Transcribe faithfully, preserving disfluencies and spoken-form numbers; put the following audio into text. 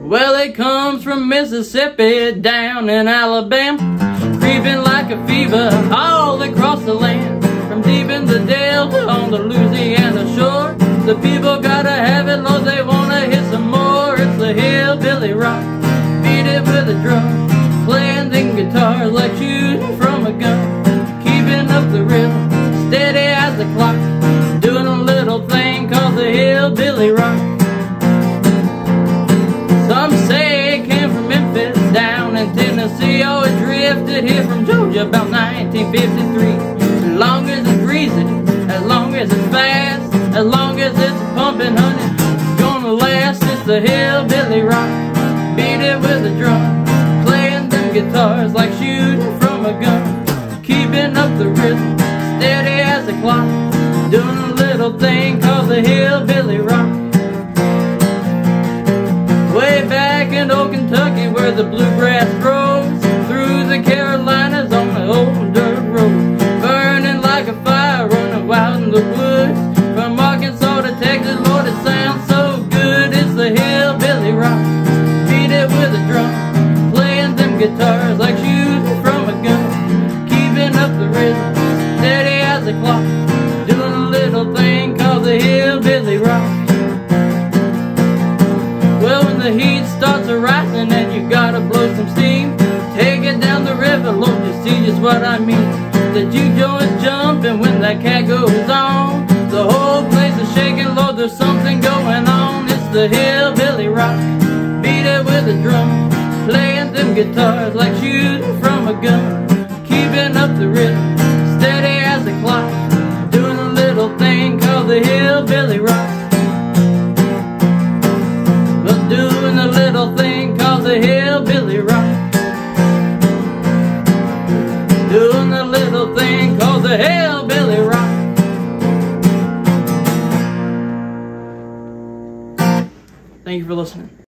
Well, it comes from Mississippi down in Alabama, creeping like a fever all across the land. From deep in the Delta on the Louisiana shore, the people gotta have it, Lord, they wanna hit some more. It's the hillbilly rock, beat it with a drum, playing them guitars like shooting from a gun, keeping up the rhythm, steady as the clock, doing a little thing called the hillbilly rock. Some say it came from Memphis down in Tennessee, oh, it drifted here from Georgia about nineteen fifty-three. As long as it's greasy, as long as it's fast, as long as it's pumping, honey, it's gonna last. It's the hillbilly rock, beat it with a drum, playing them guitars like shooting from a gun, keeping up the rhythm, steady as a clock, doing a little thing called the hillbilly rock. Way back in old Kentucky where the bluegrass grows, through the Carolinas on the old dirt road, burning like a fire, running wild in the woods, from Arkansas to Texas, Lord, it sounds so good. It's the hillbilly rock, beat it with a drum, playing them guitars like shooting from a gun, keeping up the rhythm, steady as a clock, doing a little thing called the hillbilly rock. Well, when the heat starts a-rising and you gotta blow some steam, take it down the river, Lord, you see just what I mean. The juke joint's jumping when that cat goes on, the whole place is shaking, Lord, there's something going on. It's the hillbilly rock, beat it with a drum, playing them guitars like shooting from a gun, keeping up the rhythm, steady as a clock, doing a little thing called the hillbilly rock. Doing a little thing called the hillbilly rock, doing a little thing called the hillbilly rock. Thank you for listening.